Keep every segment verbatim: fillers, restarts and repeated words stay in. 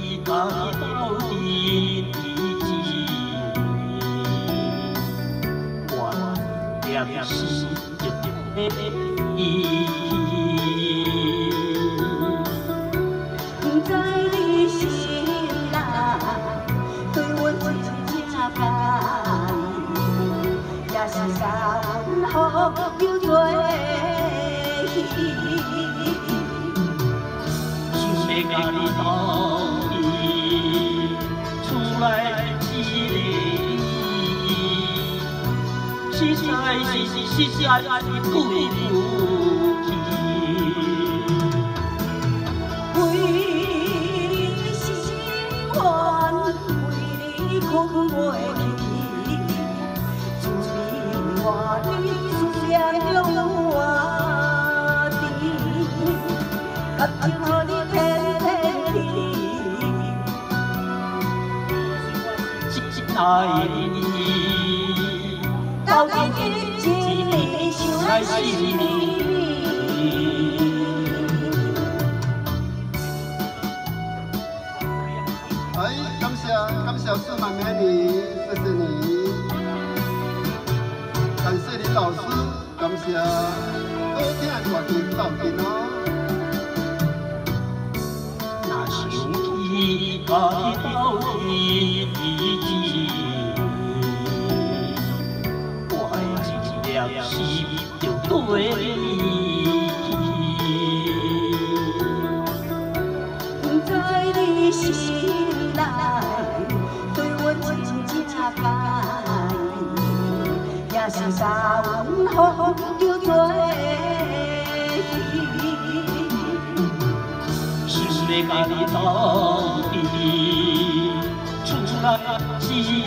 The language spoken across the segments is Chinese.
家己斗阵志，原念是一定的。 在你心内，对阮真正介意，也是甲阮好有做戏。 想要甲你斗阵，厝内一个，实在是实在是对不起。 困袂去，自眠外你思念中我甜，感情予你天天去，真爱你，到底一年想来四年。 哎，感谢感谢数码美女，谢谢你，感谢林老师，感谢好听的歌曲斗阵哦。 若想起家己斗阵我的一念心就对你。 在你心。 对阮真正介意，也是甲阮好有做戏。 想要甲你斗阵，厝内一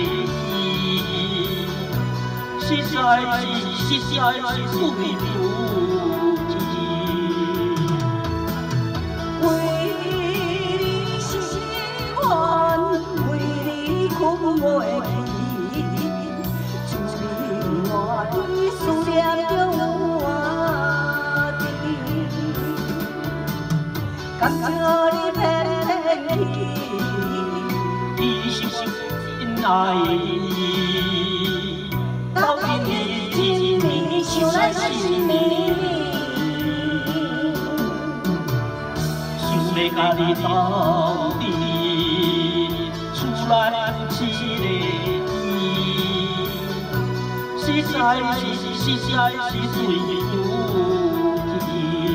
个，实在是实在是对不起。 困袂去，自眠外你思念中我甜，感情你偏偏去，一心真爱你，到今日一年想来四年，想要甲你斗阵。 来一个，实在是实在是对不起。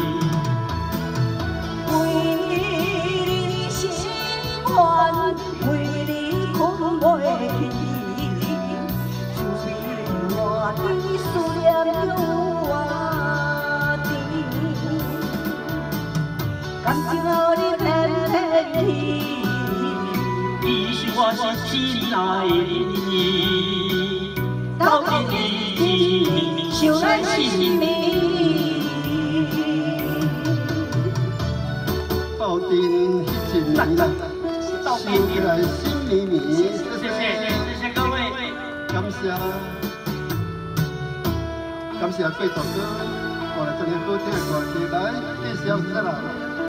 为你心愿，为你困袂去，自眠外你思念中我甜，感情予你偏偏去。 我是真爱你，到今日一年想来四年。 斗阵迄一年啦，想起来心绵绵。谢谢谢谢各位， 感谢感谢贵大哥，带来这个好听的歌曲来介绍出来。